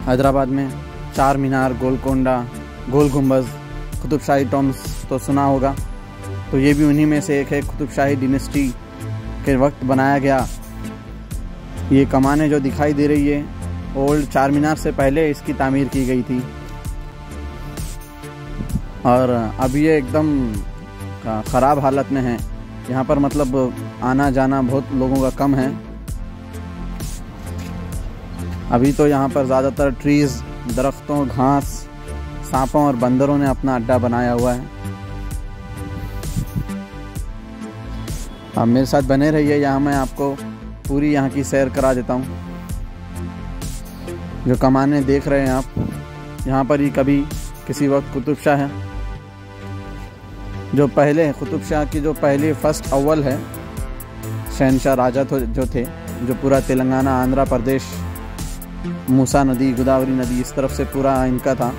हैदराबाद में चार मीनार, गोलकोंडा, गोल गुंबज, कुतुबशाही टॉम्स तो सुना होगा, तो ये भी उन्हीं में से एक है। कुतुबशाही डिनेस्टी के वक्त बनाया गया। ये कमानें जो दिखाई दे रही है ओल्ड चार मीनार से पहले इसकी तामीर की गई थी, और अब ये एकदम ख़राब हालत में है। यहाँ पर मतलब आना जाना बहुत लोगों का कम है। अभी तो यहाँ पर ज़्यादातर ट्रीज़, दरख्तों, घास, सांपों और बंदरों ने अपना अड्डा बनाया हुआ है। आप मेरे साथ बने रहिए, यहाँ मैं आपको पूरी यहाँ की सैर करा देता हूँ। जो कमाने देख रहे हैं आप, यहाँ पर ही कभी किसी वक्त कुतुब शाह है, जो पहले कुतुब शाह की जो पहली फर्स्ट अव्वल है शहनशाह राजा जो थे, जो पूरा तेलंगाना, आंध्र प्रदेश, मूसा नदी, गोदावरी नदी इस तरफ से पूरा इनका था।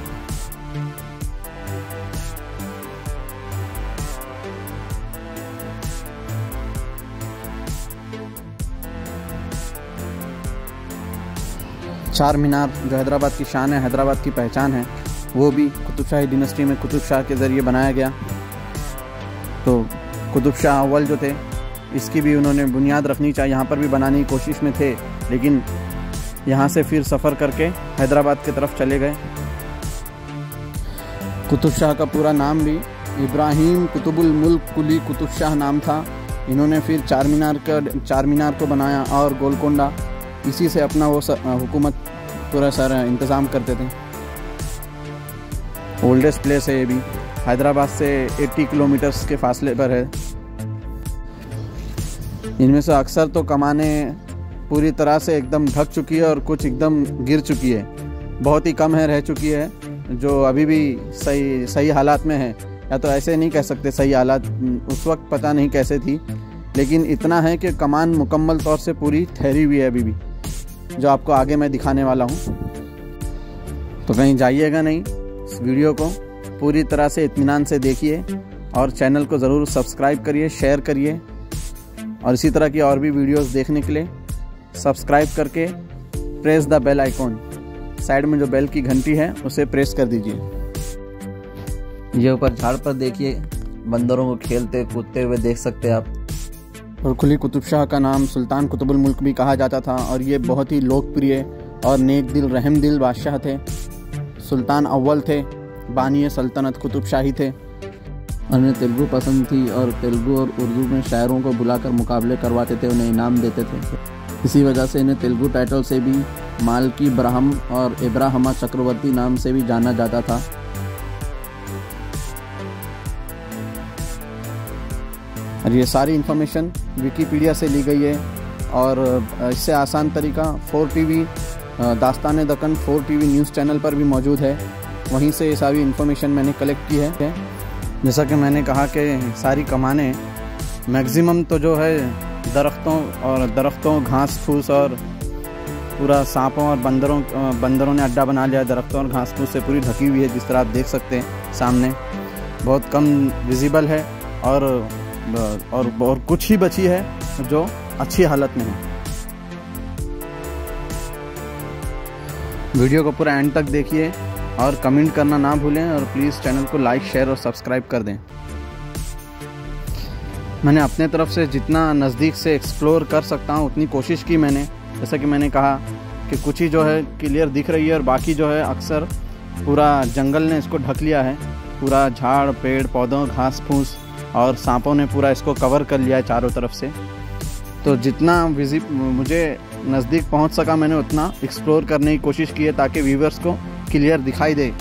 चार मीनार जो हैदराबाद की शान है, हैदराबाद की पहचान है, वो भी कुतुबशाही डिनेस्टी में कुतुब शाह के ज़रिए बनाया गया। तो कुतुब शाह अव्वल जो थे, इसकी भी उन्होंने बुनियाद रखनी चाहिए। यहाँ पर भी बनाने की कोशिश में थे, लेकिन यहाँ से फिर सफ़र करके हैदराबाद की तरफ चले गए। कुतुब शाह का पूरा नाम भी इब्राहिम कुतुबुल मुल्क कुली कुतुब शाह नाम था। इन्होंने फिर चार मीनार को बनाया और गोलकोंडा, इसी से अपना वो हुकूमत पूरा सारा इंतज़ाम करते थे। ओल्डेस्ट प्लेस है ये भी, हैदराबाद से 80 किलोमीटर्स के फासले पर है। इनमें से अक्सर तो कमाने पूरी तरह से एकदम ढक चुकी है और कुछ एकदम गिर चुकी है। बहुत ही कम है रह चुकी है जो अभी भी सही हालात में है, या तो ऐसे नहीं कह सकते सही हालात, उस वक्त पता नहीं कैसे थी, लेकिन इतना है कि कमान मुकम्मल तौर से पूरी ठहरी हुई है अभी भी, जो आपको आगे मैं दिखाने वाला हूँ। तो कहीं जाइएगा नहीं, इस वीडियो को पूरी तरह से इत्मीनान से देखिए और चैनल को ज़रूर सब्सक्राइब करिए, शेयर करिए, और इसी तरह की और भी वीडियोस देखने के लिए सब्सक्राइब करके press the bell icon, side में जो बेल की घंटी है उसे प्रेस कर दीजिए। ये ऊपर झाड़ पर देखिए, बंदरों को खेलते कूदते हुए देख सकते हैं आप। और कुली कुतुब शाह का नाम सुल्तान कुतुबुल मुल्क भी कहा जाता था, और ये बहुत ही लोकप्रिय और नेक दिल, रहम दिल बादशाह थे। सुल्तान अव्वल थे, बानी सल्तनत कुतुब शाही थे। उन्हें तेलुगु पसंद थी और तेलुगु और उर्दू में शायरों को बुलाकर मुकाबले करवाते थे, उन्हें इनाम देते थे। इसी वजह से इन्हें तेलुगु टाइटल से भी मालकी ब्राह्म और इब्राहमा चक्रवर्ती नाम से भी जाना जाता था। और ये सारी इन्फॉर्मेशन विकिपीडिया से ली गई है, और इससे आसान तरीका 4TV दास्तान दक्कन 4TV न्यूज़ चैनल पर भी मौजूद है। वहीं से ये सारी इन्फॉर्मेशन मैंने कलेक्ट की है। जैसा कि मैंने कहा कि सारी कमाने मैक्सिमम तो जो है दरख्तों, घास फूस और पूरा सांपों और बंदरों ने अड्डा बना लिया। दरख्तों और घास फूस से पूरी ढकी हुई है, जिस तरह आप देख सकते हैं सामने। बहुत कम विजिबल है, और कुछ ही बची है जो अच्छी हालत में है। वीडियो को पूरा एंड तक देखिए और कमेंट करना ना भूलें, और प्लीज़ चैनल को लाइक, शेयर और सब्सक्राइब कर दें। मैंने अपने तरफ से जितना नज़दीक से एक्सप्लोर कर सकता हूँ उतनी कोशिश की मैंने। जैसा कि मैंने कहा कि कुछ ही जो है क्लियर दिख रही है, और बाकी जो है अक्सर पूरा जंगल ने इसको ढक लिया है। पूरा झाड़, पेड़ पौधों, घास फूस और सांपों ने पूरा इसको कवर कर लिया है चारों तरफ से। तो जितना मुझे नज़दीक पहुंच सका मैंने उतना एक्सप्लोर करने की कोशिश की है, ताकि व्यूवर्स को क्लियर दिखाई दे।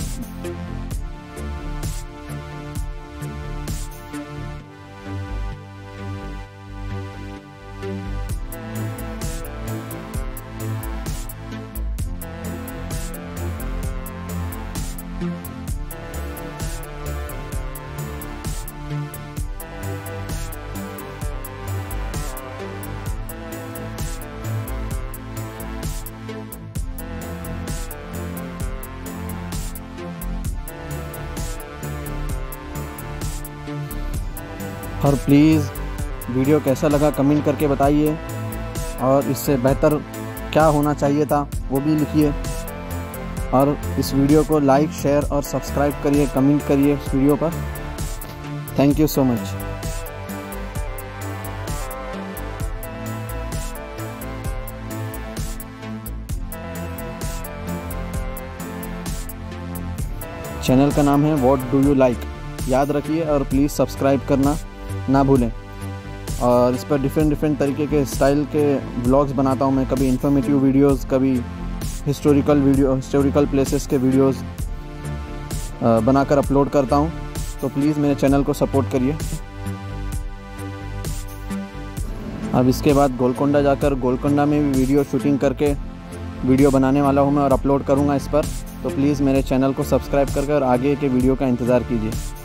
और प्लीज़ वीडियो कैसा लगा कमेंट करके बताइए, और इससे बेहतर क्या होना चाहिए था वो भी लिखिए। और इस वीडियो को लाइक, शेयर और सब्सक्राइब करिए, कमेंट करिए इस वीडियो पर। Thank you so much. Channel का नाम है व्हाट डू यू लाइक, याद रखिए और प्लीज़ सब्सक्राइब करना ना भूलें। और इस पर डिफरेंट तरीके के स्टाइल के व्लॉग्स बनाता हूँ मैं, कभी इन्फॉर्मेटिव वीडियोस, कभी हिस्टोरिकल प्लेसेस के वीडियोस बनाकर अपलोड करता हूँ। तो प्लीज़ मेरे चैनल को सपोर्ट करिए। अब इसके बाद गोलकोंडा जाकर गोलकोंडा में भी वीडियो शूटिंग करके वीडियो बनाने वाला हूँ मैं और अपलोड करूँगा इस पर। तो प्लीज़ मेरे चैनल को सब्सक्राइब करके और आगे के वीडियो का इंतज़ार कीजिए।